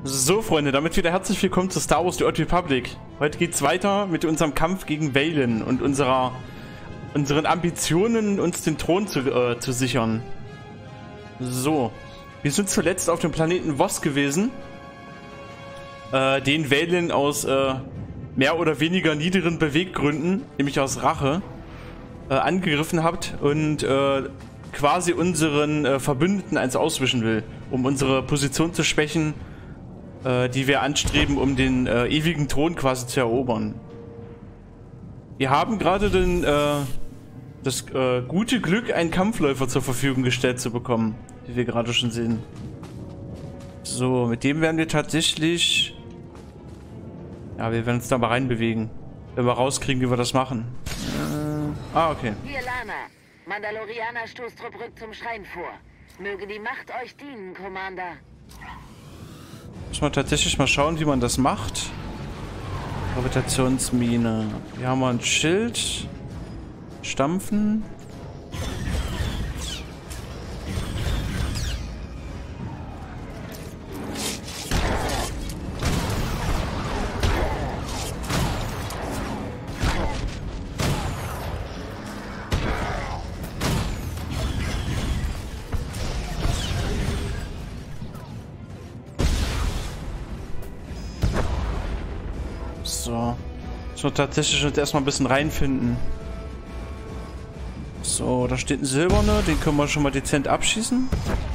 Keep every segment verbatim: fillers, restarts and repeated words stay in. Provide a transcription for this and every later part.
So, Freunde, damit wieder herzlich willkommen zu Star Wars The Old Republic. Heute geht's weiter mit unserem Kampf gegen Valen und unserer, unseren Ambitionen, uns den Thron zu, äh, zu sichern. So, wir sind zuletzt auf dem Planeten Voss gewesen, äh, den Valen aus äh, mehr oder weniger niederen Beweggründen, nämlich aus Rache, äh, angegriffen habt und äh, quasi unseren äh, Verbündeten eins auswischen will, um unsere Position zu schwächen, die wir anstreben, um den äh, ewigen Thron quasi zu erobern. Wir haben gerade den, äh, das äh, gute Glück, einen Kampfläufer zur Verfügung gestellt zu bekommen, wie wir gerade schon sehen. So, mit dem werden wir tatsächlich... Ja, wir werden uns da mal reinbewegen, wenn wir rauskriegen, wie wir das machen. Äh, ah, okay. Hier, Lana. Mandalorianer Stoßtrupp rückt zum Schrein vor. Möge die Macht euch dienen, Commander. Muss man tatsächlich mal schauen, wie man das macht. Gravitationsmine. Hier haben wir ein Schild. Stampfen. So. So, tatsächlich jetzt erstmal ein bisschen reinfinden. So, da steht ein Silberner, den können wir schon mal dezent abschießen.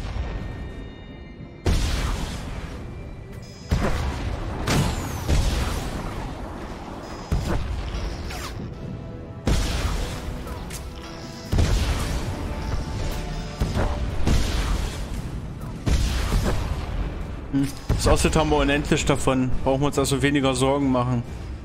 Hm. Das aussieht, haben wir unendlich davon. Brauchen wir uns also weniger Sorgen machen.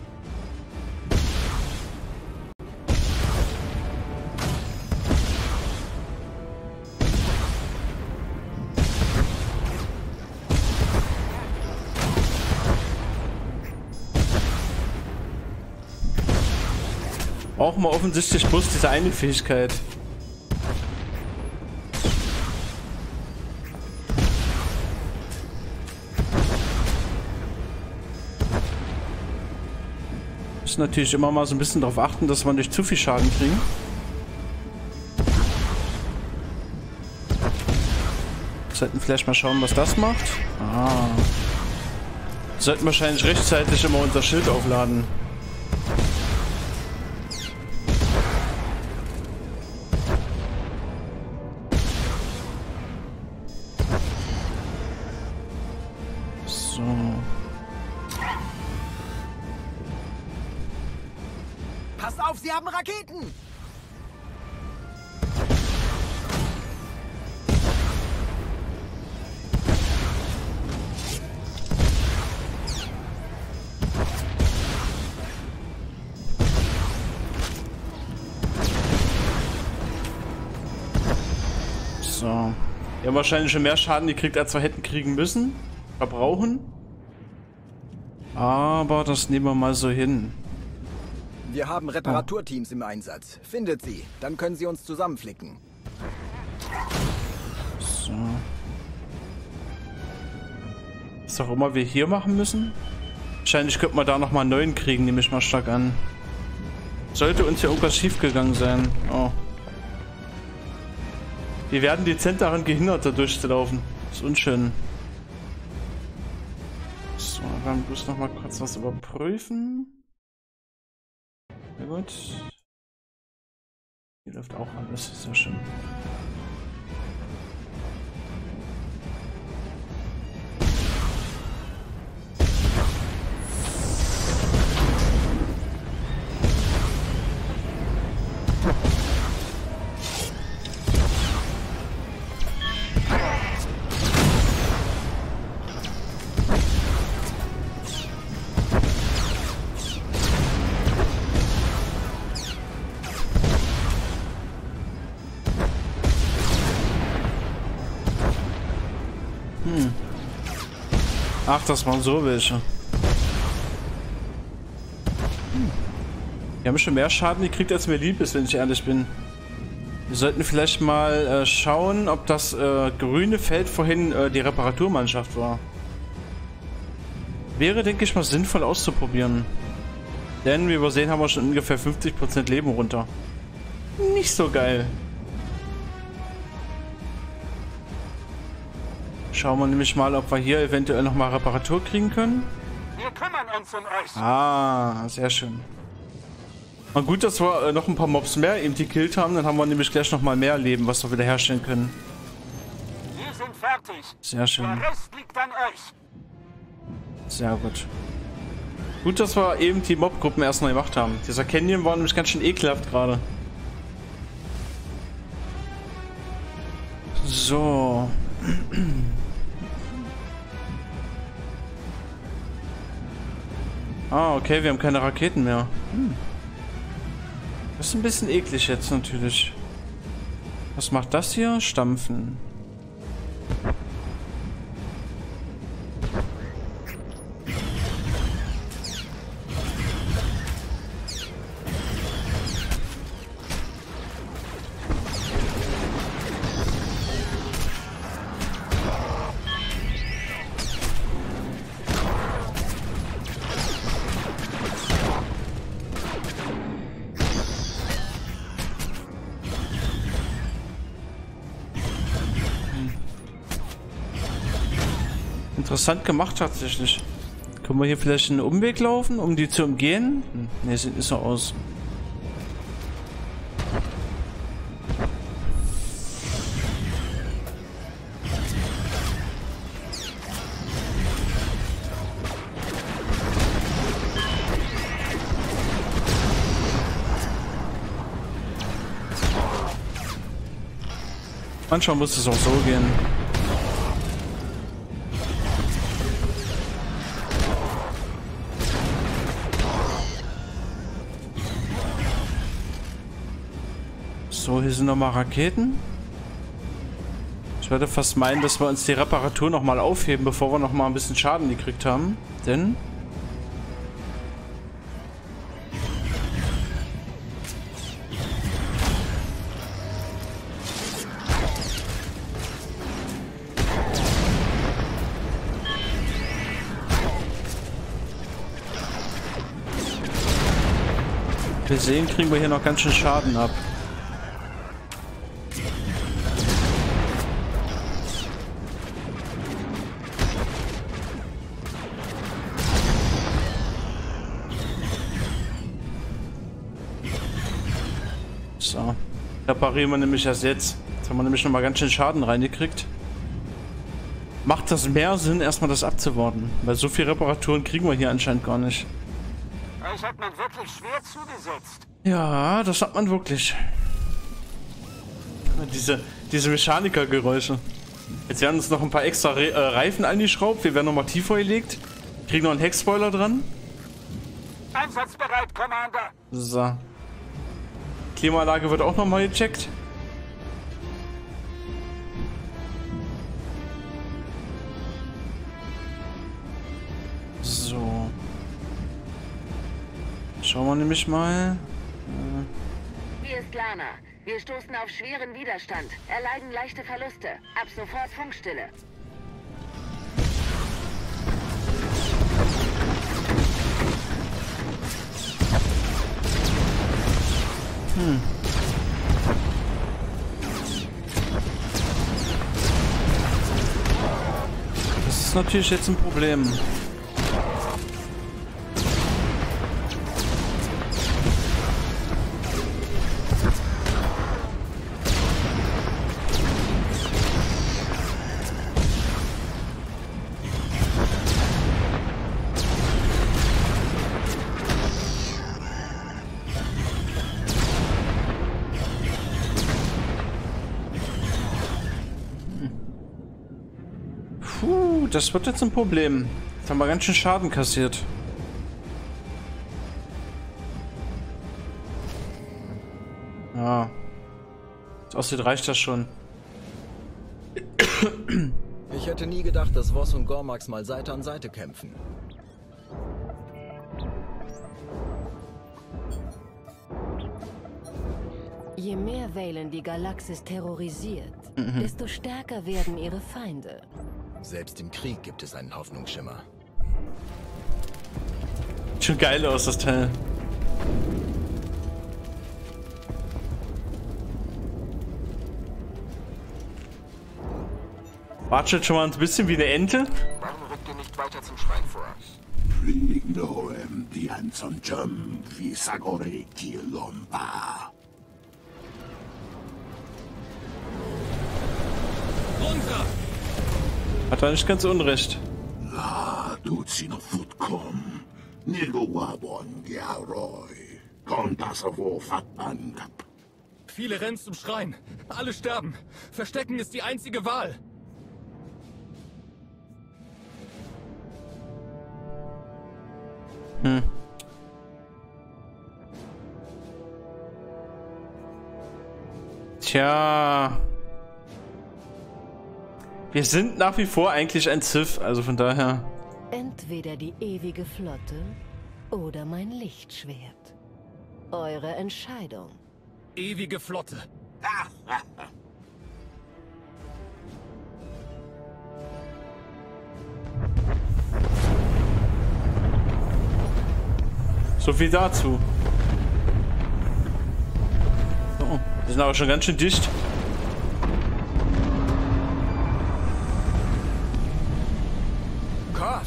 Brauchen wir offensichtlich bloß diese eine Fähigkeit. Müssen natürlich immer mal so ein bisschen darauf achten, dass wir nicht zu viel Schaden kriegen. Sollten vielleicht mal schauen, was das macht. Ah. Sollten wahrscheinlich rechtzeitig immer unser Schild aufladen. So. Passt auf, sie haben Raketen! So. Wir haben wahrscheinlich schon mehr Schaden gekriegt, als wir hätten kriegen müssen. Verbrauchen. Aber das nehmen wir mal so hin. Wir haben Reparaturteams im Einsatz. Findet sie, dann können sie uns zusammenflicken. So. Was auch immer wir hier machen müssen. Wahrscheinlich könnte man da nochmal einen neuen kriegen, nehme ich mal stark an. Sollte uns hier irgendwas schiefgegangen sein. Oh. Wir werden dezent daran gehindert, da durchzulaufen. Das ist unschön. So, dann bloß noch mal kurz was überprüfen. Sehr gut. Hier läuft auch alles, sehr schön. Hm. Ach, das waren so welche. Hm. Wir haben schon mehr Schaden gekriegt, als mir lieb ist, wenn ich ehrlich bin. Wir sollten vielleicht mal äh, schauen, ob das äh, grüne Feld vorhin äh, die Reparaturmannschaft war. Wäre, denke ich mal, sinnvoll auszuprobieren. Denn, wie wir sehen, haben wir schon ungefähr fünfzig Prozent Leben runter. Nicht so geil. Schauen wir nämlich mal, ob wir hier eventuell nochmal Reparatur kriegen können. Wir kümmern uns um euch. Ah, sehr schön. Na gut, dass wir äh, noch ein paar Mobs mehr eben gekillt haben. Dann haben wir nämlich gleich nochmal mehr Leben, was wir wieder herstellen können. Wir sind fertig. Sehr schön. Der Rest liegt an euch. Sehr gut. Gut, dass wir eben die Mob-Gruppen erst neu gemacht haben. Dieser Canyon war nämlich ganz schön ekelhaft gerade. So. Ah, okay, wir haben keine Raketen mehr. Hm. Das ist ein bisschen eklig jetzt natürlich. Was macht das hier? Stampfen. Interessant gemacht tatsächlich. Können wir hier vielleicht einen Umweg laufen, um die zu umgehen? Hm, ne, sieht nicht so aus. Manchmal muss es auch so gehen. So, hier sind nochmal Raketen. Ich würde fast meinen, dass wir uns die Reparatur nochmal aufheben, bevor wir nochmal ein bisschen Schaden gekriegt haben. Denn... wir sehen, kriegen wir hier noch ganz schön Schaden ab. So. Reparieren wir nämlich erst jetzt. Jetzt haben wir nämlich noch mal ganz schön Schaden reingekriegt. Macht das mehr Sinn, erstmal das abzuwarten? Weil so viel Reparaturen kriegen wir hier anscheinend gar nicht. Euch hat man wirklich schwer zugesetzt. Ja, das hat man wirklich. Diese, diese Mechanikergeräusche. Jetzt werden uns noch ein paar extra Re äh, Reifen angeschraubt. Wir werden noch mal tiefer gelegt. Kriegen noch einen Heckspoiler dran. Einsatzbereit, Commander. So. Klimaanlage wird auch noch mal gecheckt. So. Schauen wir nämlich mal. Hier ist Lana. Wir stoßen auf schweren Widerstand, erleiden leichte Verluste. Ab sofort Funkstille. Hm. Das ist natürlich jetzt ein Problem. Puh, das wird jetzt ein Problem. Jetzt haben wir ganz schön Schaden kassiert. Ja. So aussieht, reicht das schon. Ich hätte nie gedacht, dass Voss und Gormax mal Seite an Seite kämpfen. Je mehr Valen die Galaxis terrorisiert, mhm. desto stärker werden ihre Feinde. Selbst im Krieg gibt es einen Hoffnungsschimmer. Schon geil aus, das Teil. Watschelt schon mal ein bisschen wie eine Ente. Warum rückt ihr nicht weiter zum Schrein vor? Runter! Hat er nicht ganz unrecht. Viele rennen zum Schrein. Alle sterben. Verstecken ist die einzige Wahl. Hm. Tja. Wir sind nach wie vor eigentlich ein Sith, also von daher. Entweder die ewige Flotte oder mein Lichtschwert. Eure Entscheidung. Ewige Flotte. So viel dazu. Oh, wir sind aber schon ganz schön dicht. Koth!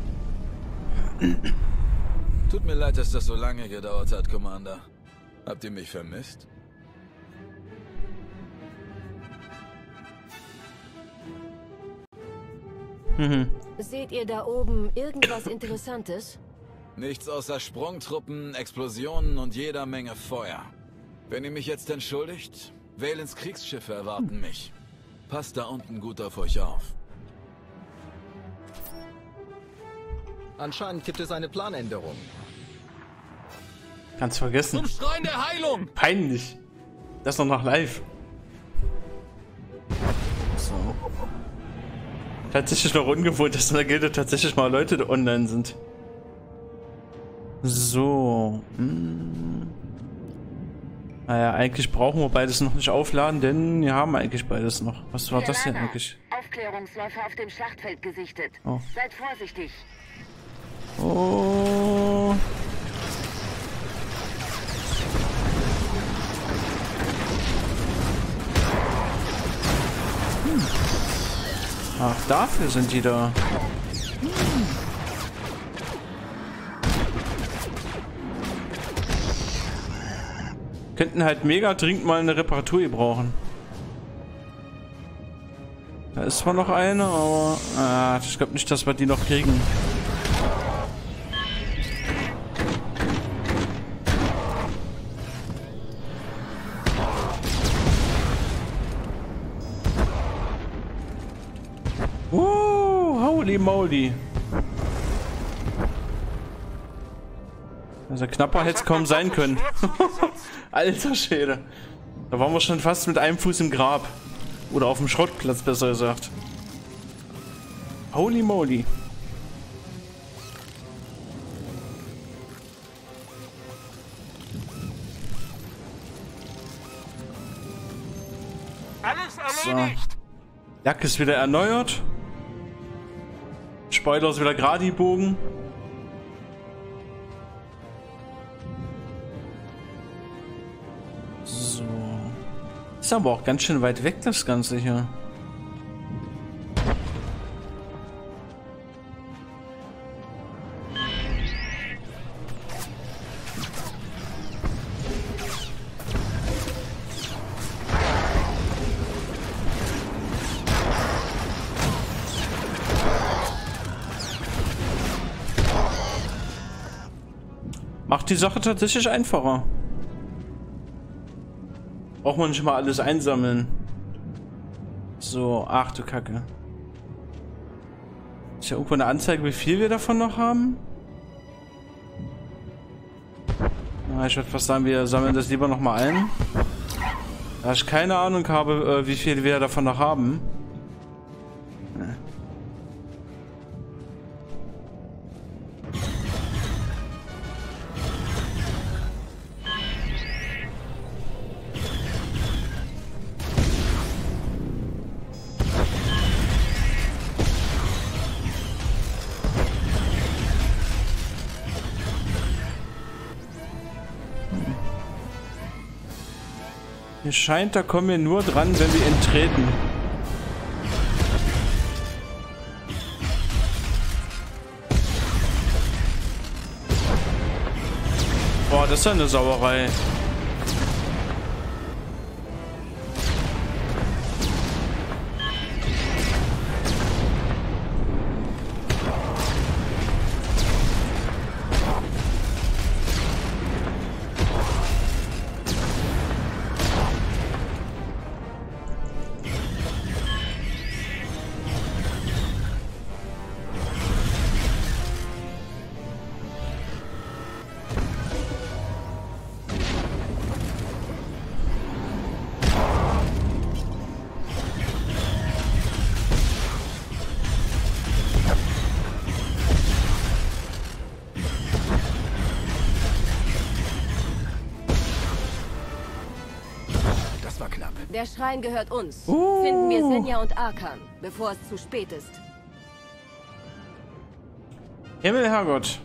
Tut mir leid, dass das so lange gedauert hat, Commander. Habt ihr mich vermisst? Mhm. Seht ihr da oben irgendwas Interessantes? Nichts außer Sprungtruppen, Explosionen und jeder Menge Feuer. Wenn ihr mich jetzt entschuldigt, Vaylens Kriegsschiffe erwarten mich. Passt da unten gut auf euch auf. Anscheinend gibt es eine Planänderung. Ganz vergessen. Zum Schrein der Heilung! Peinlich. Das ist noch nach live. So. Tatsächlich noch ungewohnt, dass in der Gilde tatsächlich mal Leute online sind. So. Hm. Naja, eigentlich brauchen wir beides noch nicht aufladen, denn wir haben eigentlich beides noch. Was war das denn eigentlich? Aufklärungsläufer auf dem Schlachtfeld gesichtet. Oh. Seid vorsichtig. Oh. Hm. Ach, dafür sind die da. Hm. Könnten halt mega dringend mal eine Reparatur gebrauchen. Da ist zwar noch eine, aber ah, ich glaube nicht, dass wir die noch kriegen. Uh, holy moly. Also knapper hätte es kaum sein können. Alter Schäde. Da waren wir schon fast mit einem Fuß im Grab. Oder auf dem Schrottplatz, besser gesagt. Holy moly. Alles So. erledigt. Jack ist wieder erneuert. Spoiler ist wieder gerade gebogen. So. Ist aber auch ganz schön weit weg, das Ganze hier. Macht die Sache tatsächlich einfacher. Braucht man nicht mal alles einsammeln. So, ach du Kacke. Ist ja irgendwo eine Anzeige, wie viel wir davon noch haben? Na, ich würde fast sagen, wir sammeln das lieber noch mal ein. Da ich keine Ahnung habe, wie viel wir davon noch haben. Mir scheint, da kommen wir nur dran, wenn wir ihn treten. Boah, das ist ja eine Sauerei. Der Schrein gehört uns. Uh. Finden wir Senja und Arkan, bevor es zu spät ist. Himmel, Herrgott.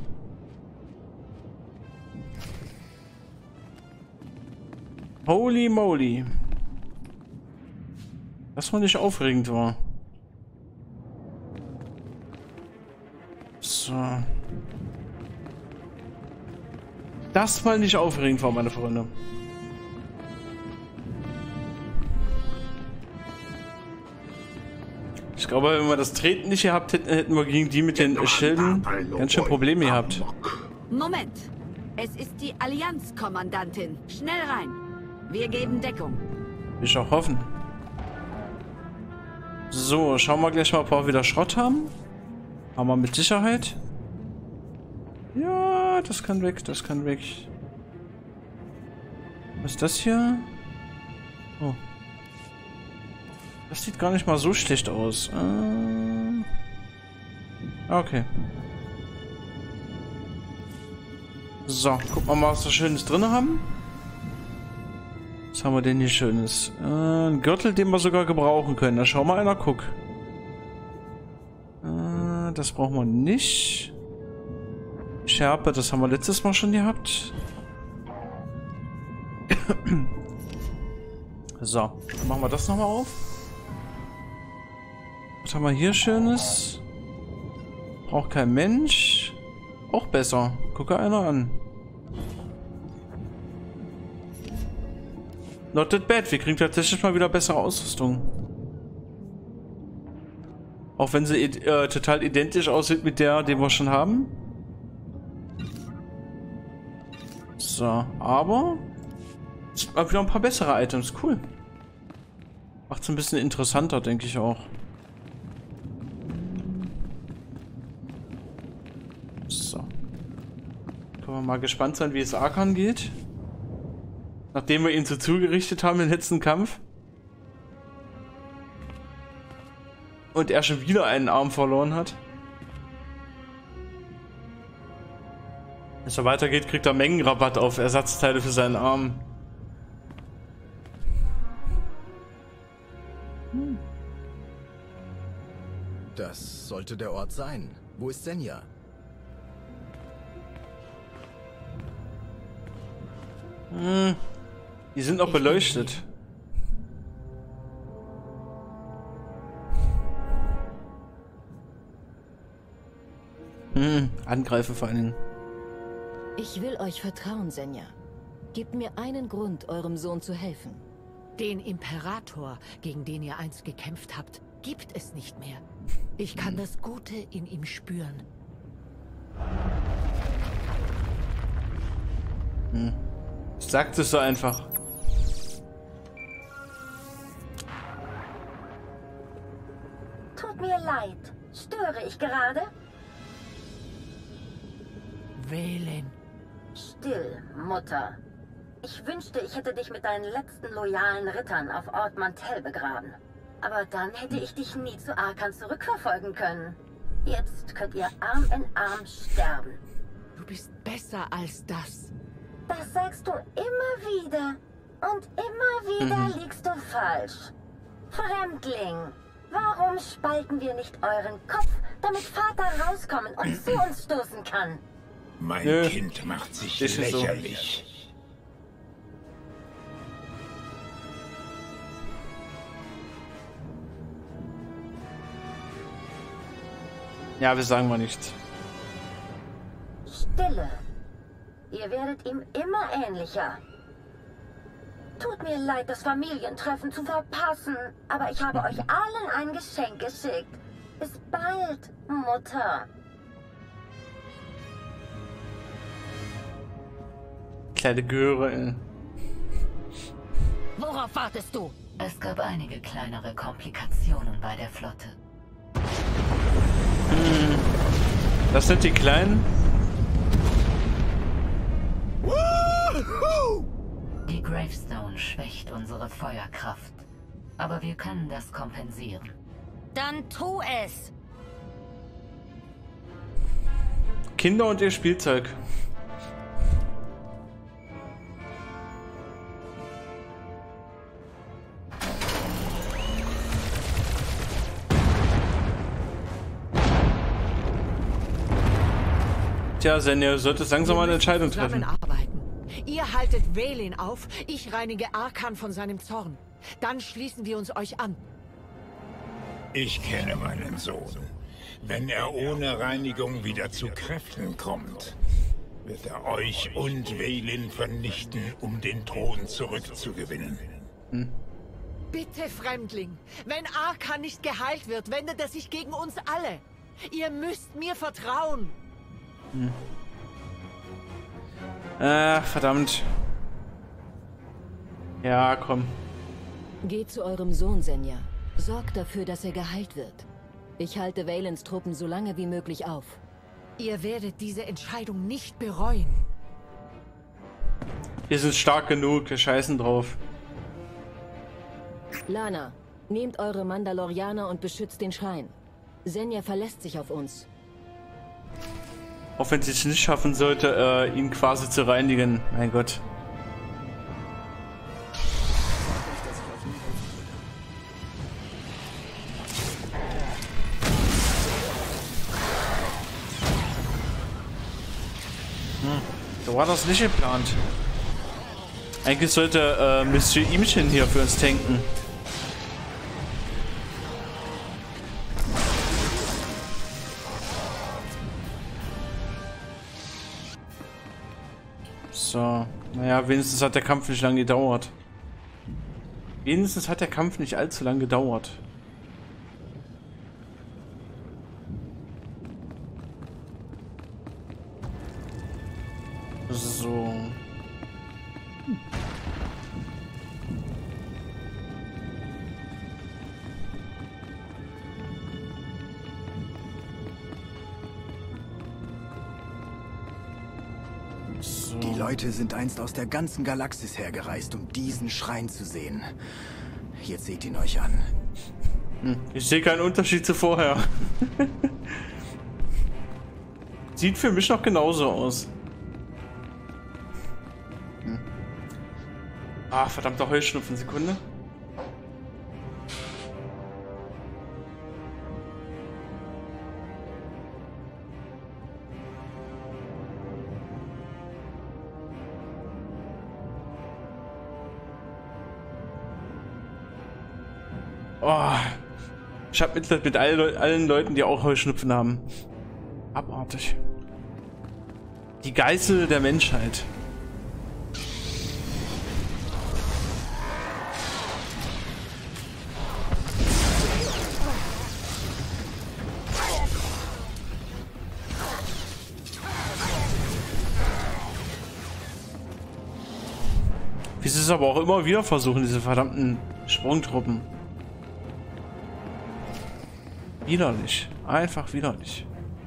Holy moly. Das mal nicht aufregend war. So. Das mal nicht aufregend war, meine Freunde. Ich glaube, wenn wir das Treten nicht gehabt hätten, hätten wir gegen die mit den Schilden ganz schön Probleme gehabt. Moment. Es ist die Allianzkommandantin. Schnell rein. Wir geben Deckung. Will ich auch hoffen. So, schauen wir gleich mal, ob wir wieder Schrott haben. Haben wir mit Sicherheit. Ja, das kann weg, das kann weg. Was ist das hier? Oh. Das sieht gar nicht mal so schlecht aus. Äh okay. So, gucken wir mal, was wir Schönes drin haben. Was haben wir denn hier Schönes? Äh, ein Gürtel, den wir sogar gebrauchen können. Da schau mal einer, guck. Äh, das brauchen wir nicht. Schärpe, das haben wir letztes Mal schon gehabt. So, dann machen wir das nochmal auf. Was haben wir hier Schönes? Braucht kein Mensch. Auch besser. Gucke einer an. Not that bad. Wir kriegen tatsächlich mal wieder bessere Ausrüstung. Auch wenn sie äh, total identisch aussieht mit der, die wir schon haben. So, aber es gibt mal wieder ein paar bessere Items. Cool. Macht es ein bisschen interessanter, denke ich auch. So. Können wir mal gespannt sein, wie es Arkan geht. Nachdem wir ihn so zugerichtet haben im letzten Kampf. Und er schon wieder einen Arm verloren hat. Wenn es so weitergeht, kriegt er Mengenrabatt auf Ersatzteile für seinen Arm. Hm. Das sollte der Ort sein. Wo ist Senja? Hm. Die sind auch beleuchtet. Hm. Angreifen vor allen Dingen. Ich will euch vertrauen, Senja. Gebt mir einen Grund, eurem Sohn zu helfen. Den Imperator, gegen den ihr einst gekämpft habt, gibt es nicht mehr. Ich kann das Gute in ihm spüren. Hm. Sagt es so einfach. Tut mir leid. Störe ich gerade? Wählen. Still, Mutter. Ich wünschte, ich hätte dich mit deinen letzten loyalen Rittern auf Ort Mantell begraben. Aber dann hätte ich dich nie zu Arkan zurückverfolgen können. Jetzt könnt ihr Arm in Arm sterben. Du bist besser als das. Das sagst du immer wieder. Und immer wieder mhm. liegst du falsch. Fremdling, warum spalten wir nicht euren Kopf, damit Vater rauskommen und zu uns stoßen kann? Mein Nö. Kind macht sich Ist lächerlich. Ja, wir sagen mal nichts. Stille. Ihr werdet ihm immer ähnlicher. Tut mir leid, das Familientreffen zu verpassen, aber ich habe euch allen ein Geschenk geschickt. Bis bald, Mutter. Kleine Göre. Worauf wartest du? Es gab einige kleinere Komplikationen bei der Flotte. Hm. Das sind die Kleinen? Die Gravestone schwächt unsere Feuerkraft. Aber wir können das kompensieren. Dann tu es! Kinder und ihr Spielzeug. Tja, Senja, du solltest langsam mal eine Entscheidung treffen. Ihr haltet Vaylin auf, ich reinige Arkan von seinem Zorn. Dann schließen wir uns euch an. Ich kenne meinen Sohn. Wenn er ohne Reinigung wieder zu Kräften kommt, wird er euch und Vaylin vernichten, um den Thron zurückzugewinnen. Hm. Bitte, Fremdling, wenn Arkan nicht geheilt wird, wendet er sich gegen uns alle. Ihr müsst mir vertrauen. Hm. Ach, verdammt. Ja, komm. Geht zu eurem Sohn, Senja. Sorgt dafür, dass er geheilt wird. Ich halte Vaylins Truppen so lange wie möglich auf. Ihr werdet diese Entscheidung nicht bereuen. Wir sind stark genug, wir scheißen drauf. Lana, nehmt eure Mandalorianer und beschützt den Schrein. Senja verlässt sich auf uns. Auch wenn sie es nicht schaffen sollte, äh, ihn quasi zu reinigen. Mein Gott. Hm, so war das nicht geplant. Eigentlich sollte äh, Monsieur Imchen hier für uns tanken. So, naja, wenigstens hat der Kampf nicht lange gedauert. Wenigstens hat der Kampf nicht allzu lange gedauert. So. Die Leute sind einst aus der ganzen Galaxis hergereist, um diesen Schrein zu sehen. Jetzt seht ihn euch an. Hm, ich sehe keinen Unterschied zu vorher. Sieht für mich noch genauso aus. Hm. Ah, verdammter Heuschnupfen, Sekunde. Oh, ich hab Mitleid mit allen, Leu allen Leuten, die auch Heuschnupfen haben. Abartig. Die Geißel der Menschheit. Wie sie es aber auch immer wieder versuchen, diese verdammten Sprungtruppen. Widerlich. Einfach widerlich.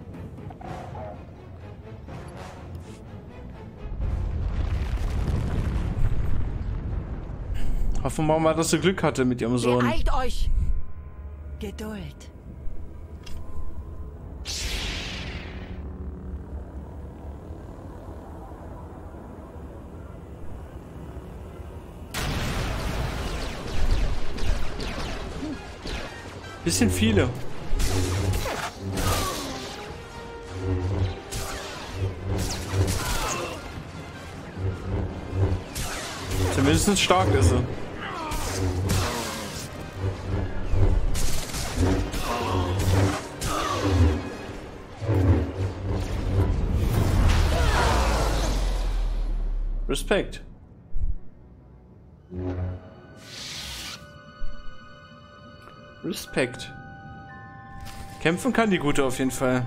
Hoffen wir mal, dass sie Glück hatte mit ihrem Sohn. Beeilt euch! Geduld. Bisschen viele. Zumindest stark ist sie. Respekt. Respekt. Kämpfen kann die Gute auf jeden Fall.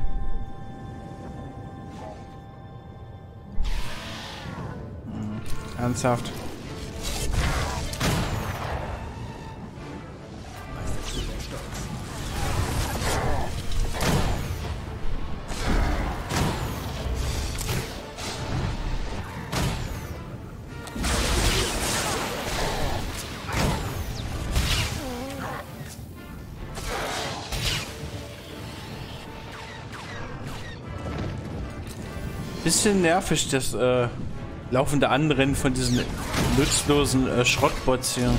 Hm, ernsthaft. Bisschen nervig, das äh, laufende Anrennen von diesen nutzlosen äh, Schrottbots hier.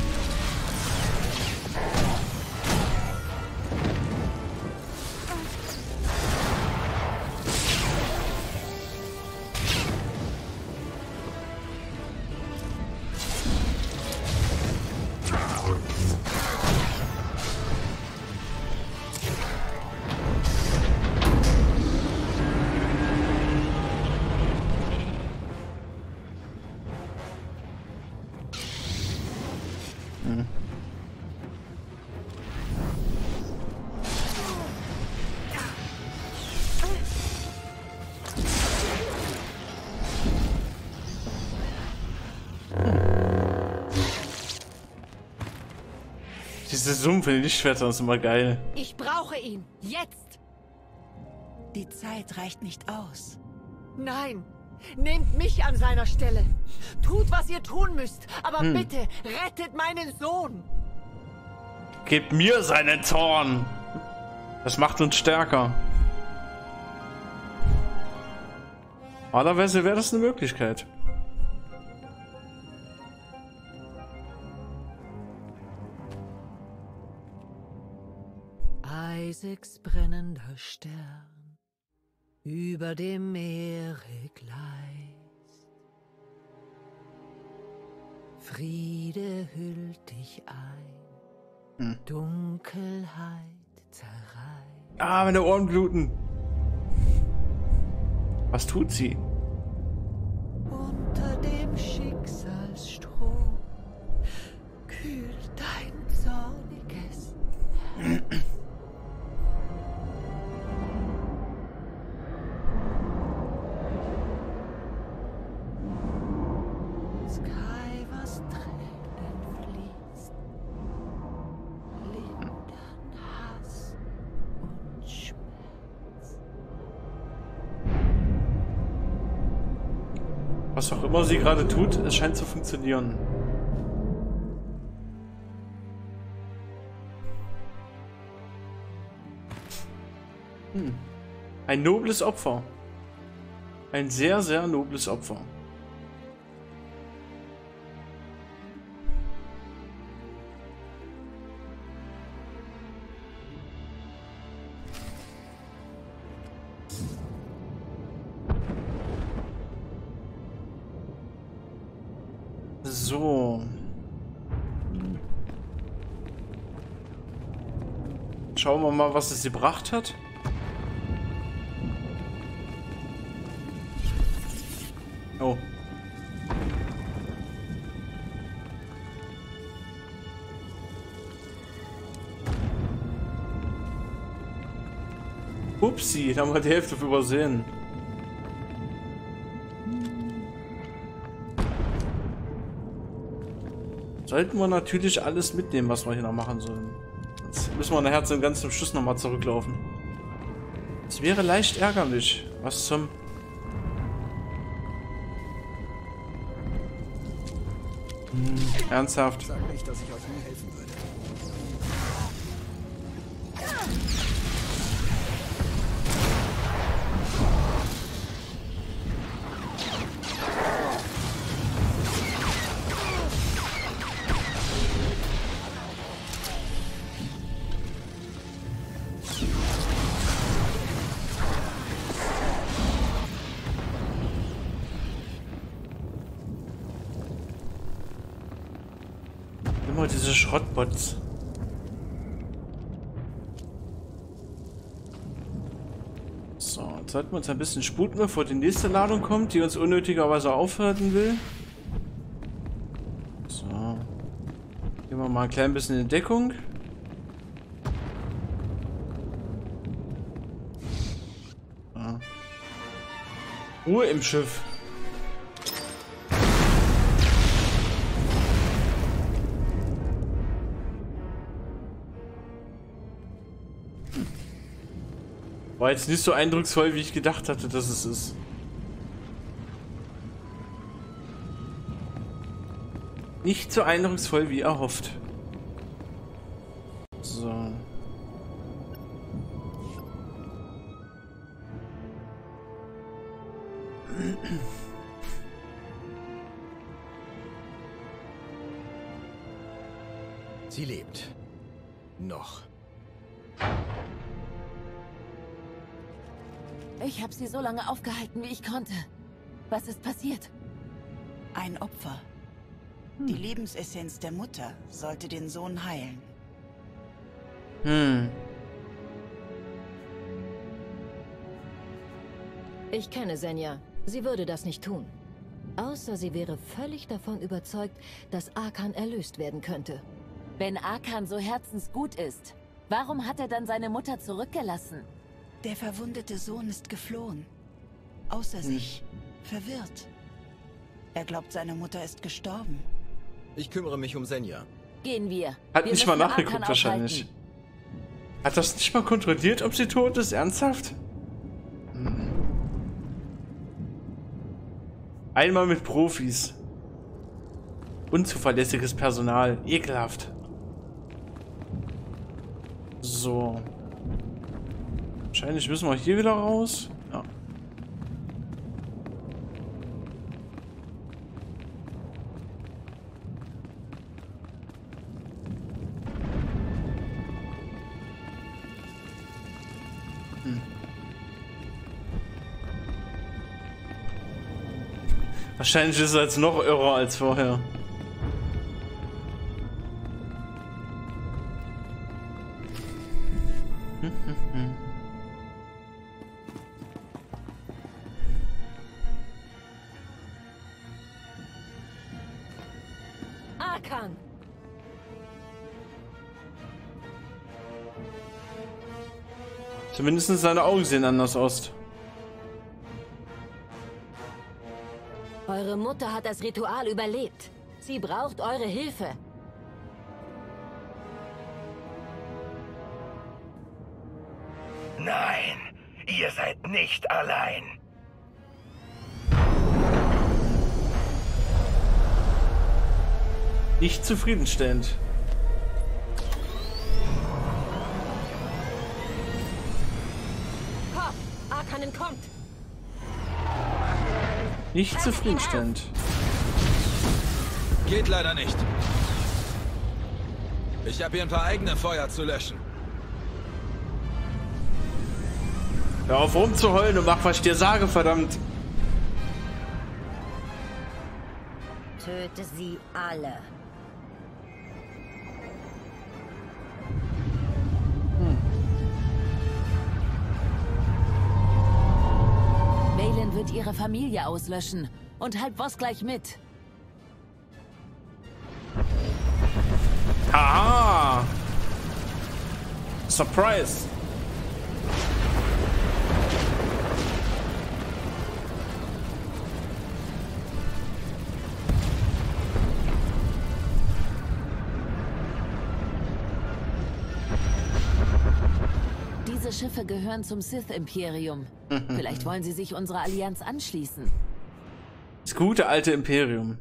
Diese Sumpf in den Lichtschwertern ist immer geil. Ich brauche ihn. Jetzt. Die Zeit reicht nicht aus. Nein. Nehmt mich an seiner Stelle. Tut, was ihr tun müsst. Aber hm. bitte, rettet meinen Sohn. Gebt mir seinen Zorn. Das macht uns stärker. Normalerweise wäre das eine Möglichkeit. Isaacs brennender Stern über dem Meere gleist. Friede hüllt dich ein, hm. Dunkelheit zerreißt. Ah, meine Ohren bluten. Was tut sie? Unter dem Schicksalsstrom kühlt dein zorniges Herz. Was auch immer sie gerade tut, es scheint zu funktionieren. Hm. Ein nobles Opfer. Ein sehr, sehr nobles Opfer. So. Schauen wir mal, was es gebracht hat. Oh. Upsi, da haben wir die Hälfte übersehen. Sollten wir natürlich alles mitnehmen, was wir hier noch machen sollen. Jetzt müssen wir nachher zum ganzen Schluss nochmal zurücklaufen. Es wäre leicht ärgerlich. Was zum... Hm, ernsthaft. Sag nicht, dass ich euch nie helfen würde. Immer diese Schrottbots. So, jetzt sollten wir uns ein bisschen sputen, bevor die nächste Ladung kommt, die uns unnötigerweise aufhalten will. wir mal ein klein bisschen in Deckung. Ah. Ruhe im Schiff. War jetzt nicht so eindrucksvoll, wie ich gedacht hatte, dass es ist. Nicht so eindrucksvoll, wie erhofft. So. Sie lebt. Noch. Ich habe sie so lange aufgehalten, wie ich konnte. Was ist passiert? Ein Opfer. Die Lebensessenz der Mutter sollte den Sohn heilen. Hm. Ich kenne Senja. Sie würde das nicht tun. Außer sie wäre völlig davon überzeugt, dass Arkan erlöst werden könnte. Wenn Arkan so herzensgut ist, warum hat er dann seine Mutter zurückgelassen? Der verwundete Sohn ist geflohen. Außer hm. sich. Verwirrt. Er glaubt, seine Mutter ist gestorben. Ich kümmere mich um Senja. Gehen wir. Hat wir nicht mal nachgeguckt wahrscheinlich. Hat das nicht mal kontrolliert, ob sie tot ist? Ernsthaft? Hm. Einmal mit Profis. Unzuverlässiges Personal. Ekelhaft. So. Wahrscheinlich müssen wir hier wieder raus. Ja. Hm. Wahrscheinlich ist er jetzt noch irrer als vorher. Hm, hm, hm. Arkan! Zumindest seine Augen sehen anders aus. Eure Mutter hat das Ritual überlebt. Sie braucht eure Hilfe. Nein, ihr seid nicht allein. Nicht zufriedenstellend. Komm, Arkan entkommt. Nicht zufriedenstellend. Geht leider nicht. Ich habe hier ein paar eigene Feuer zu löschen. Hör auf rumzuheulen und mach, was ich dir sage, verdammt. Töte sie alle. Vaylin wird ihre Familie auslöschen und Halb Boss gleich mit. Aha! Surprise! Diese Schiffe gehören zum Sith-Imperium. Vielleicht wollen sie sich unserer Allianz anschließen. Das gute alte Imperium.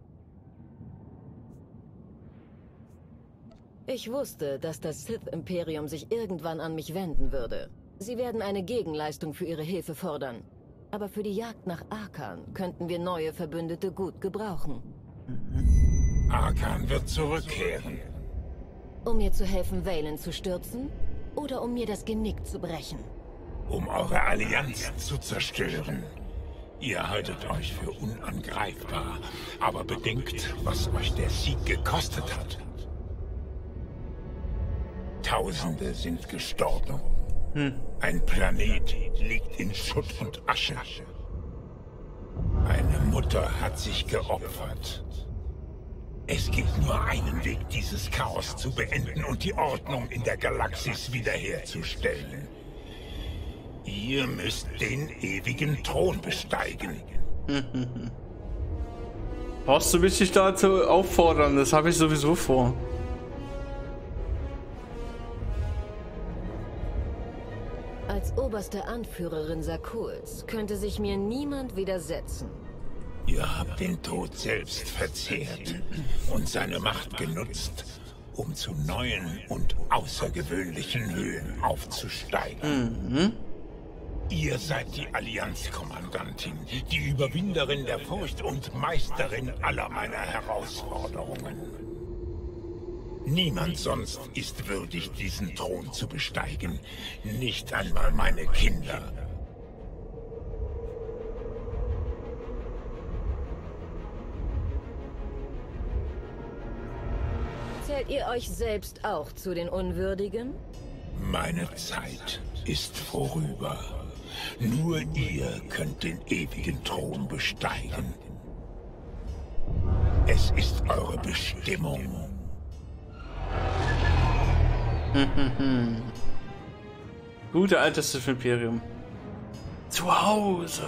Ich wusste, dass das Sith-Imperium sich irgendwann an mich wenden würde. Sie werden eine Gegenleistung für ihre Hilfe fordern. Aber für die Jagd nach Arkan könnten wir neue Verbündete gut gebrauchen. Arkan wird zurückkehren. Um mir zu helfen, Vaylin zu stürzen? Oder um mir das Genick zu brechen? Um eure Allianz zu zerstören. Ihr haltet euch für unangreifbar, aber bedenkt, was euch der Sieg gekostet hat. Tausende sind gestorben. Hm. Ein Planet liegt in Schutt und Asche. Eine Mutter hat sich geopfert. Es gibt nur einen Weg, dieses Chaos zu beenden und die Ordnung in der Galaxis wiederherzustellen. Ihr müsst den ewigen Thron besteigen. Brauchst du mich dich dazu auffordern? Das habe ich sowieso vor. Als oberste Anführerin Sakuls könnte sich mir niemand widersetzen. Ihr habt den Tod selbst verzehrt und seine Macht genutzt, um zu neuen und außergewöhnlichen Höhen aufzusteigen. Mhm. Ihr seid die Allianzkommandantin, die Überwinderin der Furcht und Meisterin aller meiner Herausforderungen. Niemand sonst ist würdig, diesen Thron zu besteigen. Nicht einmal meine Kinder. Zählt ihr euch selbst auch zu den Unwürdigen? Meine Zeit ist vorüber. Nur ihr könnt den ewigen Thron besteigen. Es ist eure Bestimmung. Gute alte Sith-Imperium. Zu Hause.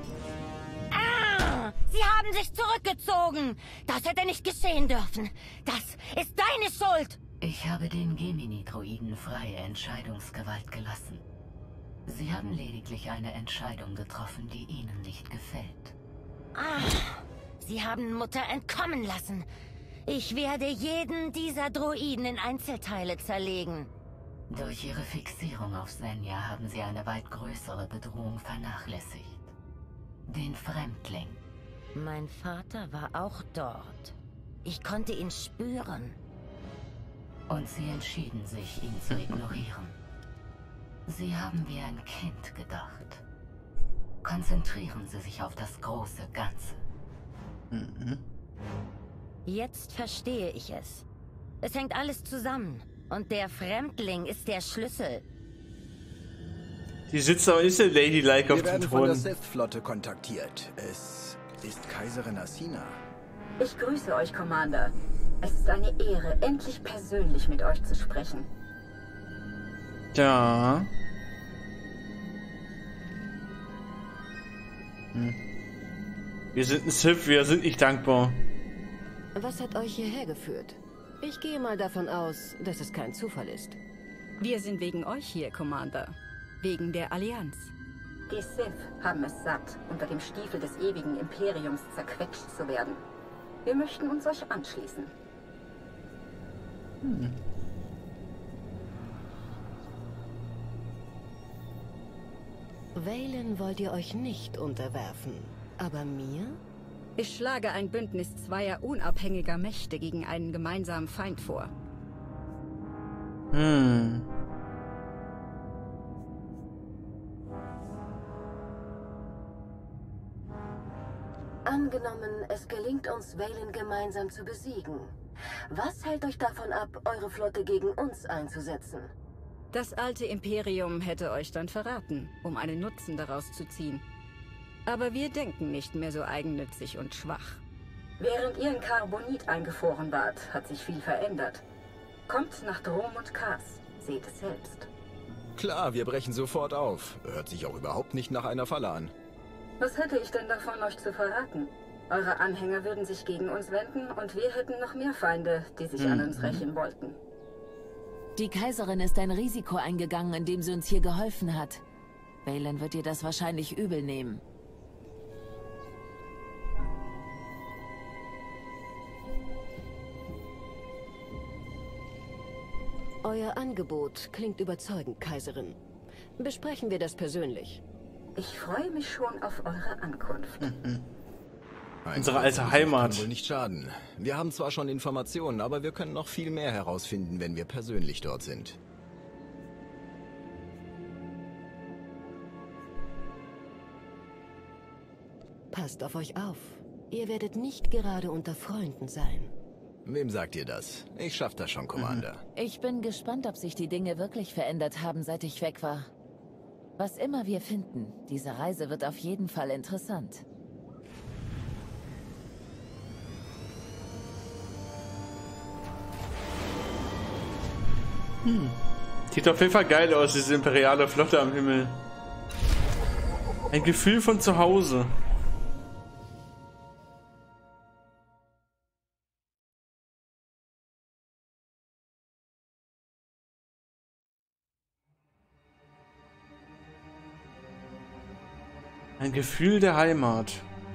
Ah, sie haben sich zurückgezogen. Das hätte nicht geschehen dürfen. Das ist deine Schuld. Ich habe den Gemini-Droiden freie Entscheidungsgewalt gelassen. Sie haben lediglich eine Entscheidung getroffen, die ihnen nicht gefällt. Ah, sie haben Mutter entkommen lassen. Ich werde jeden dieser Droiden in Einzelteile zerlegen. Durch ihre Fixierung auf Senja haben sie eine weit größere Bedrohung vernachlässigt. Den Fremdling. Mein Vater war auch dort. Ich konnte ihn spüren. Und sie entschieden sich, ihn zu ignorieren. Sie haben wie ein Kind gedacht. Konzentrieren Sie sich auf das große Ganze. Mhm. Jetzt verstehe ich es. Es hängt alles zusammen. Und der Fremdling ist der Schlüssel. Die sitzt aber nicht so ladylike auf dem Wir werden von der Thron. Sith-Flotte kontaktiert. Es ist Kaiserin Asina. Ich grüße euch, Commander. Es ist eine Ehre, endlich persönlich mit euch zu sprechen. Ja. Hm. Wir sind ein Sith, wir sind nicht dankbar. Was hat euch hierher geführt? Ich gehe mal davon aus, dass es kein Zufall ist. Wir sind wegen euch hier, Commander. Wegen der Allianz. Die Sith haben es satt, unter dem Stiefel des ewigen Imperiums zerquetscht zu werden. Wir möchten uns euch anschließen. Hm. Vaylin wollt ihr euch nicht unterwerfen, aber mir? Ich schlage ein Bündnis zweier unabhängiger Mächte gegen einen gemeinsamen Feind vor. Hm. Angenommen, es gelingt uns, Vaylin gemeinsam zu besiegen. Was hält euch davon ab, eure Flotte gegen uns einzusetzen? Das alte Imperium hätte euch dann verraten, um einen Nutzen daraus zu ziehen. Aber wir denken nicht mehr so eigennützig und schwach. Während ihr in Carbonit eingefroren wart, hat sich viel verändert. Kommt nach Drom und Kars. Seht es selbst. Klar, wir brechen sofort auf. Hört sich auch überhaupt nicht nach einer Falle an. Was hätte ich denn davon, euch zu verraten? Eure Anhänger würden sich gegen uns wenden und wir hätten noch mehr Feinde, die sich mhm. an uns rächen wollten. Die Kaiserin ist ein Risiko eingegangen, indem sie uns hier geholfen hat. Vaylin wird ihr das wahrscheinlich übel nehmen. Euer Angebot klingt überzeugend, Kaiserin. Besprechen wir das persönlich. Ich freue mich schon auf eure Ankunft. Mhm. Unsere alte Heimat. Kann wohl nicht schaden. Wir haben zwar schon Informationen, aber wir können noch viel mehr herausfinden, wenn wir persönlich dort sind. Passt auf euch auf. Ihr werdet nicht gerade unter Freunden sein. Wem sagt ihr das? Ich schaff das schon, Commander. Ich bin gespannt, ob sich die Dinge wirklich verändert haben, seit ich weg war. Was immer wir finden, diese Reise wird auf jeden Fall interessant. Hm. Sieht auf jeden Fall geil aus, diese imperiale Flotte am Himmel. Ein Gefühl von zu Hause. Ein Gefühl der Heimat.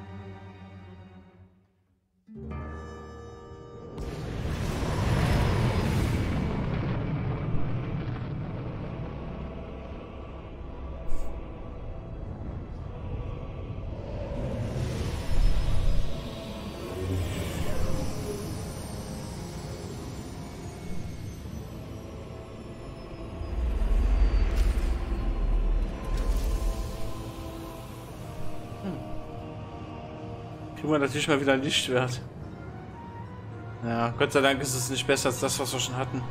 Kriegen wir natürlich mal wieder ein Lichtschwert. Ja, Gott sei Dank ist es nicht besser als das, was wir schon hatten.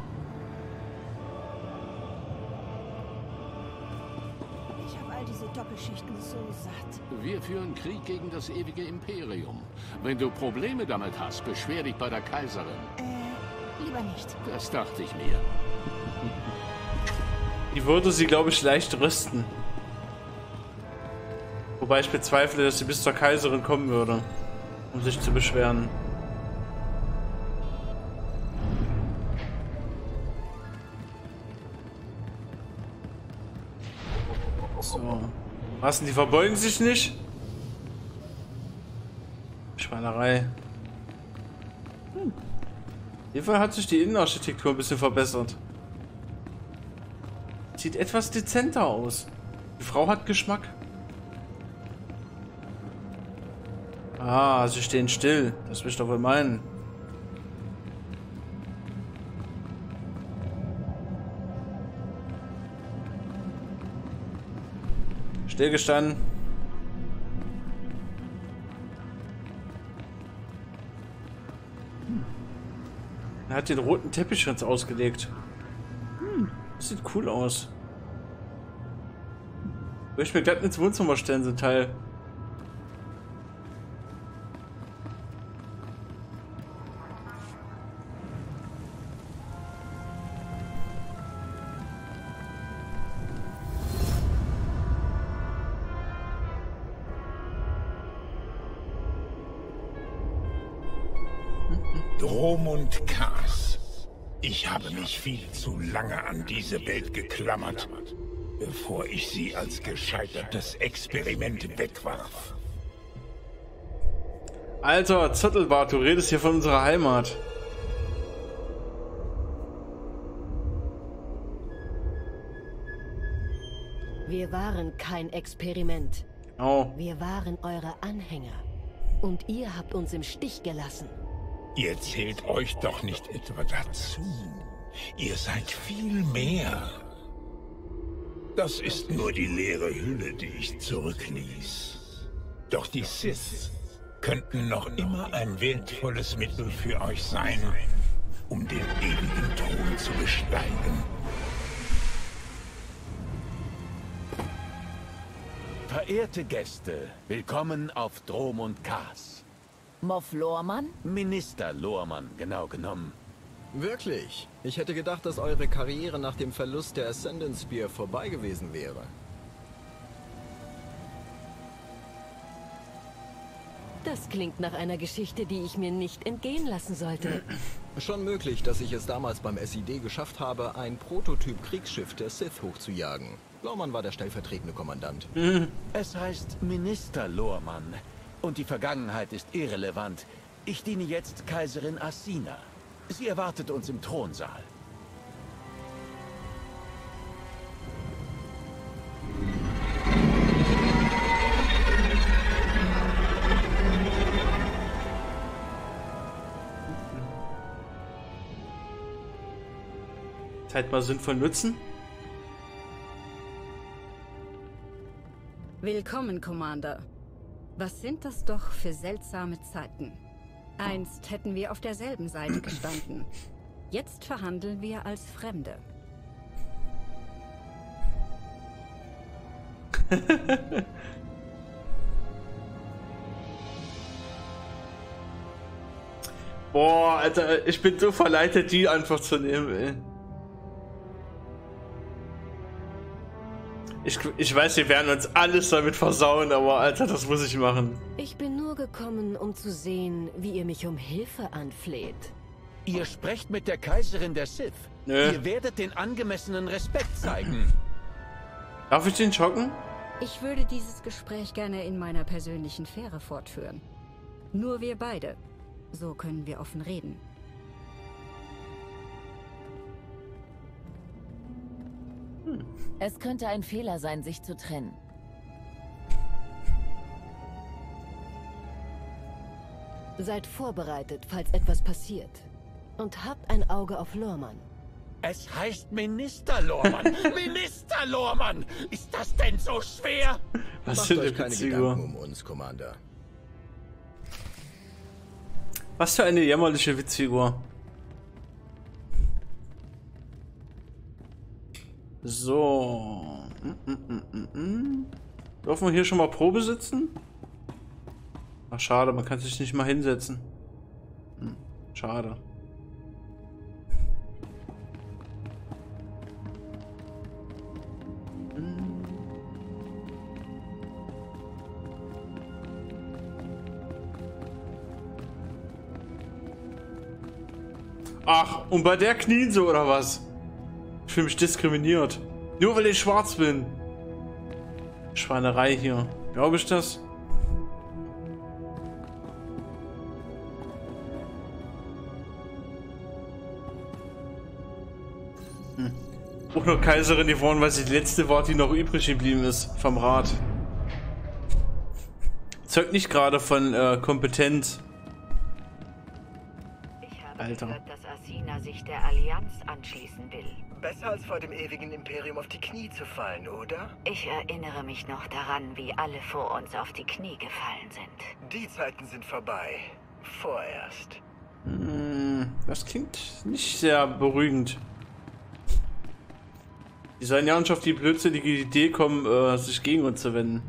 Ich habe all diese Doppelschichten so satt. Wir führen Krieg gegen das ewige Imperium. Wenn du Probleme damit hast, beschwer dich bei der Kaiserin. Äh, lieber nicht. Das dachte ich mir. Die würde sie, glaube ich, leicht rüsten. Wobei ich bezweifle, dass sie bis zur Kaiserin kommen würde, um sich zu beschweren. So. Was denn, die verbeugen sich nicht? Schweinerei. Hm. Auf jeden Fall hat sich die Innenarchitektur ein bisschen verbessert. Sieht etwas dezenter aus. Die Frau hat Geschmack. Ah, sie stehen still. Das will ich doch wohl meinen. Stillgestanden. Hm. Er hat den roten Teppich ganz ausgelegt. Hm, das sieht cool aus. Würde ich mir glatt ins Wohnzimmer stellen, so ein Teil. Dromund Kaas. Ich habe mich viel zu lange an diese Welt geklammert, bevor ich sie als gescheitertes Experiment wegwarf. Alter, Zottelbart, du redest hier von unserer Heimat. Wir waren kein Experiment. Oh. Wir waren eure Anhänger. Und ihr habt uns im Stich gelassen. Ihr zählt euch doch nicht etwa dazu. Ihr seid viel mehr. Das ist nur die leere Hülle, die ich zurückließ. Doch die Sith könnten noch immer ein wertvolles Mittel für euch sein, um den ewigen Thron zu besteigen. Verehrte Gäste, willkommen auf Dromund Kaas. Moff Lormann? Minister Lormann, genau genommen. Wirklich? Ich hätte gedacht, dass eure Karriere nach dem Verlust der Ascendant Spear vorbei gewesen wäre. Das klingt nach einer Geschichte, die ich mir nicht entgehen lassen sollte. Schon möglich, dass ich es damals beim S I D geschafft habe, ein Prototyp-Kriegsschiff der Sith hochzujagen. Lormann war der stellvertretende Kommandant. Es heißt Minister Lormann. Und die Vergangenheit ist irrelevant. Ich diene jetzt Kaiserin Asina. Sie erwartet uns im Thronsaal. Zeit mal sinnvoll nutzen. Willkommen, Commander. Was sind das doch für seltsame Zeiten? Einst hätten wir auf derselben Seite gestanden. Jetzt verhandeln wir als Fremde. Boah, Alter, ich bin so verleitet, die einfach zu nehmen, ey. Ich, ich weiß, wir werden uns alles damit versauen, aber Alter, das muss ich machen. Ich bin nur gekommen, um zu sehen, wie ihr mich um Hilfe anfleht. Ihr sprecht mit der Kaiserin der Sith. Nö. Ihr werdet den angemessenen Respekt zeigen. Darf ich den schocken? Ich würde dieses Gespräch gerne in meiner persönlichen Fähre fortführen. Nur wir beide. So können wir offen reden. Hm. Es könnte ein Fehler sein, sich zu trennen. Seid vorbereitet, falls etwas passiert. Und habt ein Auge auf Lorman. Es heißt Minister Lorman. Minister Lorman! Ist das denn so schwer? Was Macht für euch eine keine Witzfigur. Gedanken um uns, Commander. Was für eine jämmerliche Witzfigur. So. Mm, mm, mm, mm. Dürfen wir hier schon mal Probe sitzen? Ach, schade, man kann sich nicht mal hinsetzen. Hm, schade. Ach, und bei der knien so, oder was? Ich fühle mich diskriminiert. Nur weil ich schwarz bin. Schweinerei hier. Glaube ich das? Hm. Auch noch Kaiserin geworden, weil sie die letzte war, die noch übrig geblieben ist vom Rat. Zeugt nicht gerade von äh, Kompetenz. Alter. Gehört, dass Asina sich der Allianz anschließen will. Besser als vor dem ewigen Imperium auf die Knie zu fallen, oder? Ich erinnere mich noch daran, wie alle vor uns auf die Knie gefallen sind. Die Zeiten sind vorbei. Vorerst. Hm, das klingt nicht sehr beruhigend. Die sollen ja nicht auf die blödsinnige Idee kommen, äh, sich gegen uns zu wenden.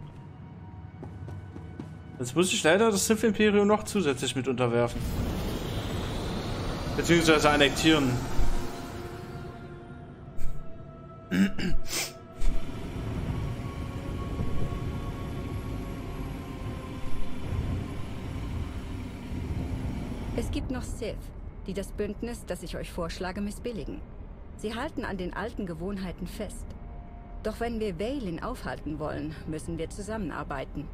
Jetzt muss ich leider das Sith-Imperium noch zusätzlich mit unterwerfen. Beziehungsweise annektieren. Es gibt noch Sith, die das Bündnis, das ich euch vorschlage, missbilligen. Sie halten an den alten Gewohnheiten fest. Doch wenn wir Vaylin aufhalten wollen, müssen wir zusammenarbeiten.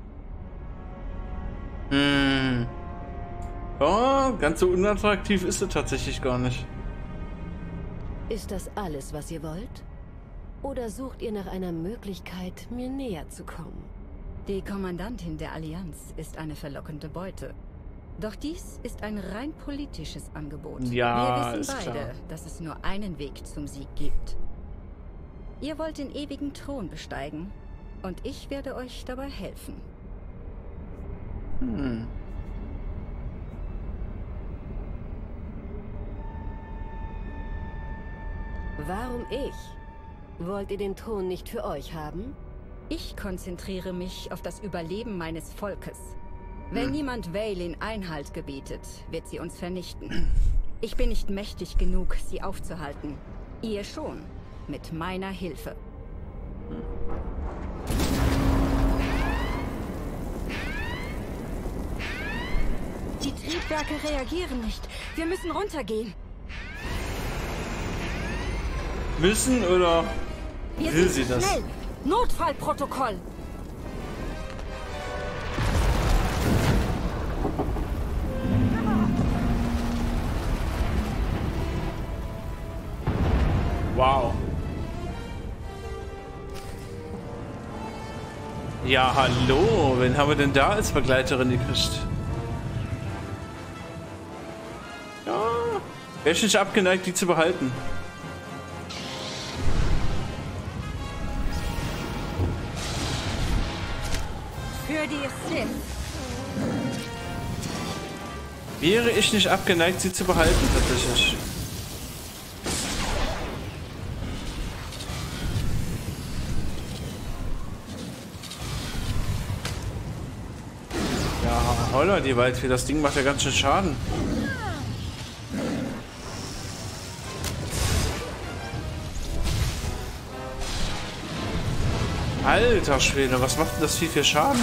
Hm. Ja, ganz so unattraktiv ist sie tatsächlich gar nicht. Ist das alles, was ihr wollt? Oder sucht ihr nach einer Möglichkeit, mir näher zu kommen? Die Kommandantin der Allianz ist eine verlockende Beute. Doch dies ist ein rein politisches Angebot. Ja, wir wissen ist beide, klar. dass es nur einen Weg zum Sieg gibt. Ihr wollt den ewigen Thron besteigen und ich werde euch dabei helfen. Hm. Warum ich? Wollt ihr den Thron nicht für euch haben? Ich konzentriere mich auf das Überleben meines Volkes. Wenn Hm. niemand Vaylin Einhalt gebietet, wird sie uns vernichten. Ich bin nicht mächtig genug, sie aufzuhalten. Ihr schon, mit meiner Hilfe. Die Triebwerke reagieren nicht. Wir müssen runtergehen. Müssen oder Wir will sind sie das? schnell. Notfallprotokoll. Wow. Ja, hallo. Wen haben wir denn da als Begleiterin gekriegt? Ja. Wäre ich nicht abgeneigt, die zu behalten. Für die Sith. Wäre ich nicht abgeneigt, sie zu behalten, tatsächlich. Ja, holla, die Waldfee, das Ding macht ja ganz schön Schaden. Alter Schwede, was macht denn das viel für Schaden?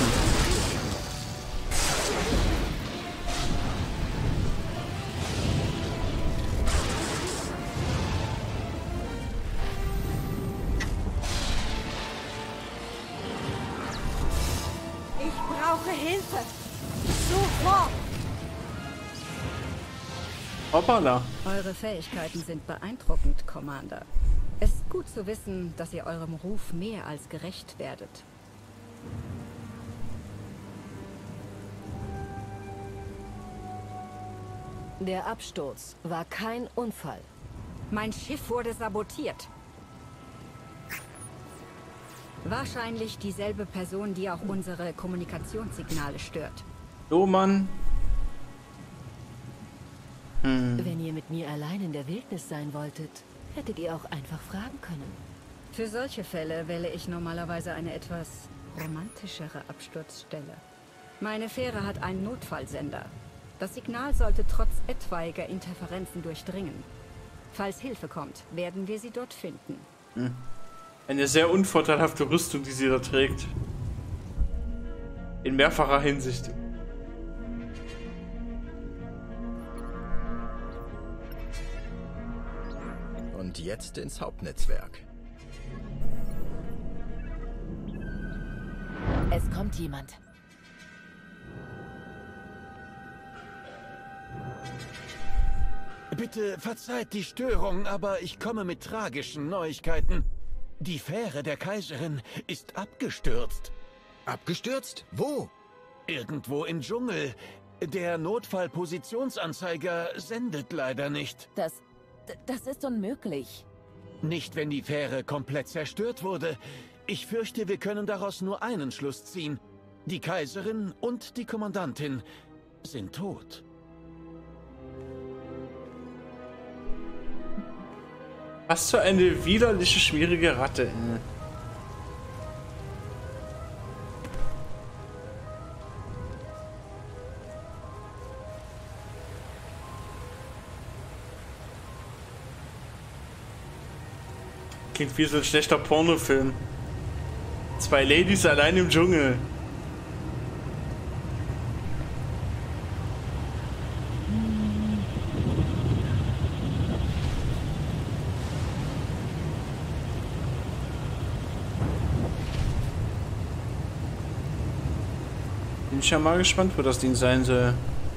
Ich brauche Hilfe. Sofort. Hoppala. Eure Fähigkeiten sind beeindruckend, Commander. Es ist gut zu wissen, dass ihr eurem Ruf mehr als gerecht werdet. Der Absturz war kein Unfall. Mein Schiff wurde sabotiert. Wahrscheinlich dieselbe Person, die auch unsere Kommunikationssignale stört. Oh Mann. Hm. Wenn ihr mit mir allein in der Wildnis sein wolltet, hättet ihr auch einfach fragen können. Für solche Fälle wähle ich normalerweise eine etwas romantischere Absturzstelle. Meine Fähre hat einen Notfallsender. Das Signal sollte trotz etwaiger Interferenzen durchdringen. Falls Hilfe kommt, werden wir sie dort finden. Hm. Eine sehr unvorteilhafte Rüstung, die sie da trägt. In mehrfacher Hinsicht. Und jetzt ins Hauptnetzwerk. Es kommt jemand. Bitte verzeiht die Störung, aber ich komme mit tragischen Neuigkeiten. Die Fähre der Kaiserin ist abgestürzt. Abgestürzt? Wo? Irgendwo im Dschungel. Der Notfallpositionsanzeiger sendet leider nicht. Das... das ist unmöglich. Nicht, wenn die Fähre komplett zerstört wurde. Ich fürchte, wir können daraus nur einen Schluss ziehen. Die Kaiserin und die Kommandantin sind tot. Was für eine widerliche, schwierige Ratte. Klingt wie so ein schlechter Pornofilm. Zwei Ladies allein im Dschungel. Bin ich ja mal gespannt, wo das Ding sein soll.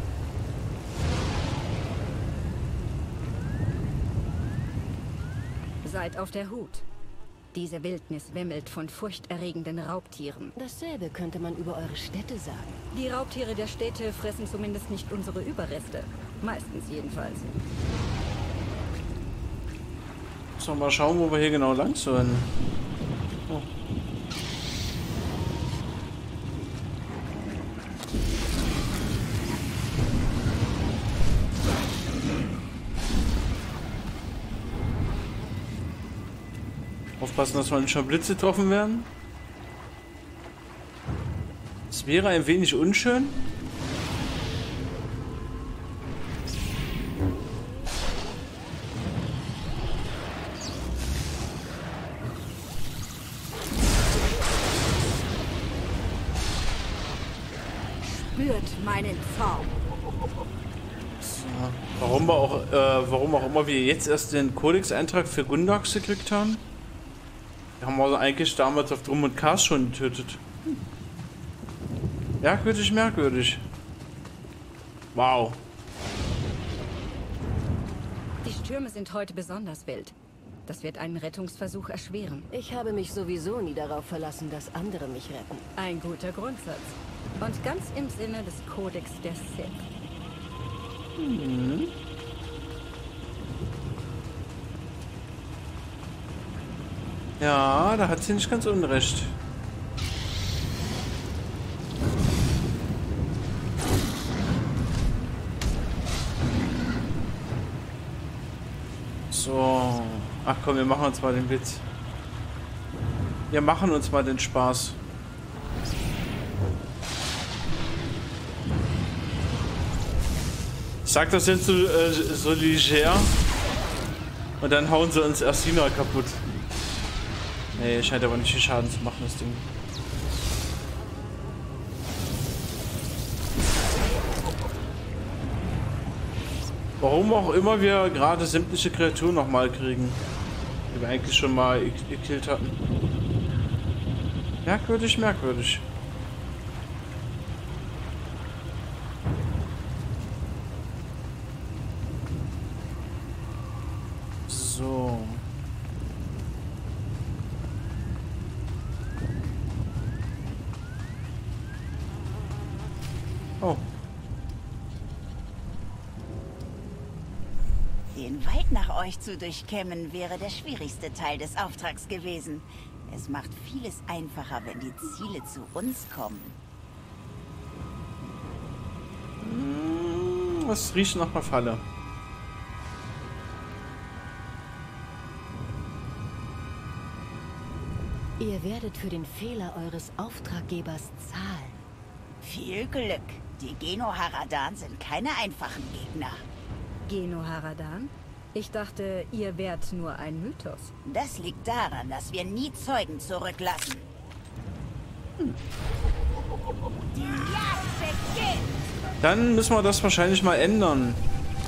Seid auf der Hut. Diese Wildnis wimmelt von furchterregenden Raubtieren. Dasselbe könnte man über eure Städte sagen. Die Raubtiere der Städte fressen zumindest nicht unsere Überreste. Meistens jedenfalls. Müssen wir mal schauen, wo wir hier genau lang sollen. Oh. Aufpassen, dass wir nicht schon Blitze getroffen werden. Es wäre ein wenig unschön. Spürt meinen Zorn. So, warum wir auch, äh, warum auch immer wir jetzt erst den Codex-Eintrag für Gundax gekriegt haben. Haben wir eigentlich damals auf Drum und Cast schon getötet. Hm. Merkwürdig, merkwürdig. Wow. Die Stürme sind heute besonders wild. Das wird einen Rettungsversuch erschweren. Ich habe mich sowieso nie darauf verlassen, dass andere mich retten. Ein guter Grundsatz. Und ganz im Sinne des Kodex der Sith. Mhm. Ja, da hat sie nicht ganz unrecht. So. Ach komm, wir machen uns mal den Witz. Wir machen uns mal den Spaß. Ich sag das jetzt so, äh, so leger. Und dann hauen sie uns Asina kaputt. Nee, scheint aber nicht viel Schaden zu machen, das Ding. Warum auch immer wir gerade sämtliche Kreaturen nochmal kriegen, die wir eigentlich schon mal gekillt hatten. Merkwürdig, merkwürdig. So. Oh. Den Wald nach euch zu durchkämmen wäre der schwierigste Teil des Auftrags gewesen. Es macht vieles einfacher, wenn die Ziele zu uns kommen. Es riecht nach einer Falle. Ihr werdet für den Fehler eures Auftraggebers zahlen. Viel Glück. Die Geno-Haradan sind keine einfachen Gegner. Geno-Haradan? Ich dachte, ihr wärt nur ein Mythos. Das liegt daran, dass wir nie Zeugen zurücklassen. Hm. Die Jagd beginnt! Dann müssen wir das wahrscheinlich mal ändern.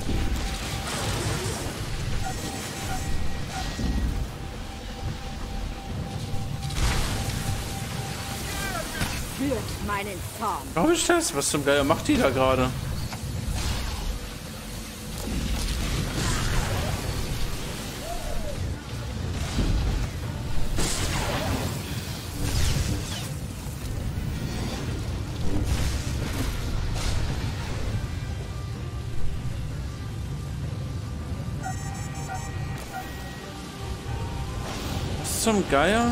Führt meinen Zorn. Glaube ich das? Was zum Geier macht die da gerade? Was zum Geier?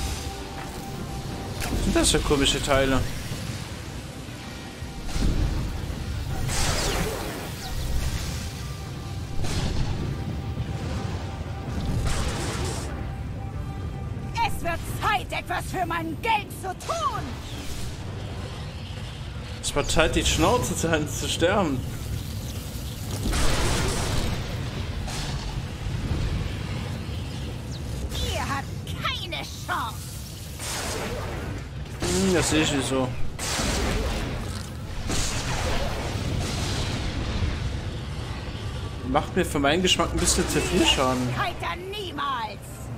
Was sind das für komische Teile? Es wird Zeit, etwas für mein Geld zu tun! Es war Zeit, die Schnauze zu halten, zu sterben. Ihr habt keine Chance! Hm, das sehe ich nicht so. Macht mir für meinen Geschmack ein bisschen zu viel Schaden. Heiter niemals!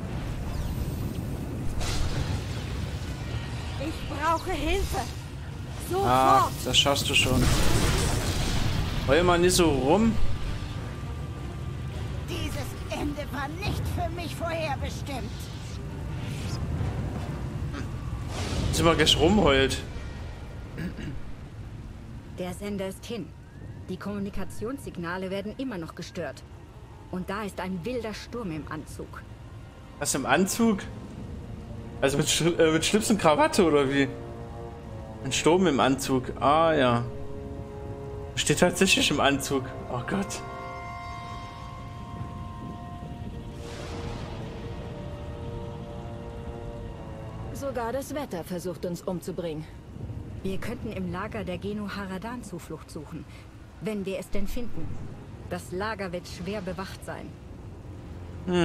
Ich brauche Hilfe. Sofort! Ah, das schaffst du schon. Heul mal nicht so rum. Dieses Ende war nicht für mich vorherbestimmt. Jetzt immer gleich rumheult. Der Sender ist hin. Die Kommunikationssignale werden immer noch gestört. Und da ist ein wilder Sturm im Anzug. Was im Anzug? Also mit, Sch äh, mit Schlips und Krawatte oder wie? Ein Sturm im Anzug. Ah ja. Steht tatsächlich im Anzug. Oh Gott. Sogar das Wetter versucht uns umzubringen. Wir könnten im Lager der Geno-Haradan Zuflucht suchen. Wenn wir es denn finden. Das Lager wird schwer bewacht sein. Hm.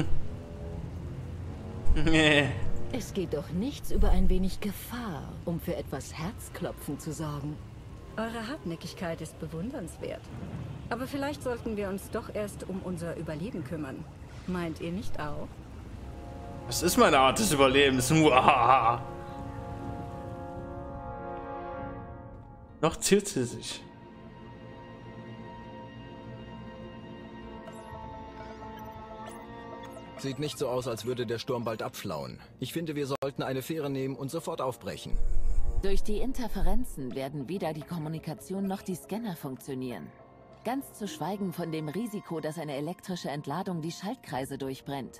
Nee. Es geht doch nichts über ein wenig Gefahr, um für etwas Herzklopfen zu sorgen. Eure Hartnäckigkeit ist bewundernswert. Aber vielleicht sollten wir uns doch erst um unser Überleben kümmern. Meint ihr nicht auch? Das ist meine Art des Überlebens. Uahaha. Noch ziert sie sich. Sieht nicht so aus, als würde der Sturm bald abflauen. Ich finde, wir sollten eine Fähre nehmen und sofort aufbrechen. Durch die Interferenzen werden weder die Kommunikation noch die Scanner funktionieren. Ganz zu schweigen von dem Risiko, dass eine elektrische Entladung die Schaltkreise durchbrennt.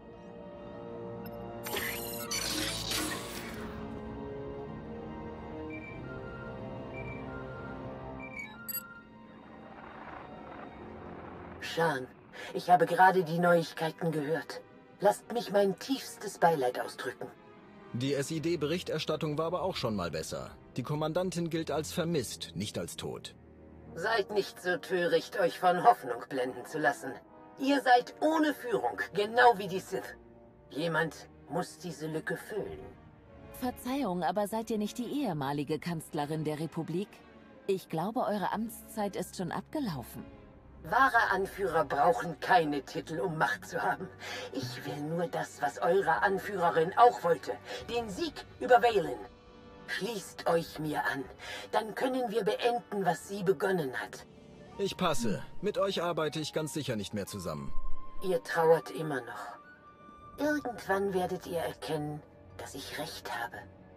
Shan, ich habe gerade die Neuigkeiten gehört. Lasst mich mein tiefstes Beileid ausdrücken. Die S I D-Berichterstattung war aber auch schon mal besser. Die Kommandantin gilt als vermisst, nicht als tot. Seid nicht so töricht, euch von Hoffnung blenden zu lassen. Ihr seid ohne Führung, genau wie die Sith. Jemand, muss diese Lücke füllen. Verzeihung, aber seid ihr nicht die ehemalige Kanzlerin der Republik? Ich glaube, eure Amtszeit ist schon abgelaufen. Wahre Anführer brauchen keine Titel, um Macht zu haben. Ich will nur das, was eure Anführerin auch wollte. Den Sieg über Valen. Schließt euch mir an. Dann können wir beenden, was sie begonnen hat. Ich passe. Mit euch arbeite ich ganz sicher nicht mehr zusammen. Ihr trauert immer noch. Irgendwann werdet ihr erkennen, dass ich recht habe.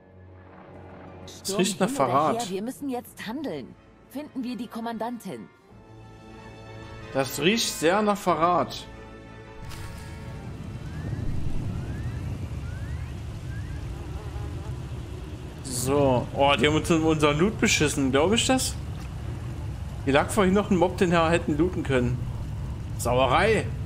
Es riecht nach Verrat. Wir müssen jetzt handeln. Finden wir die Kommandantin. Das riecht sehr nach Verrat. So. Oh, die haben uns unseren Loot beschissen. Glaube ich das? Hier lag vorhin noch ein Mob, den wir hätten looten können. Sauerei.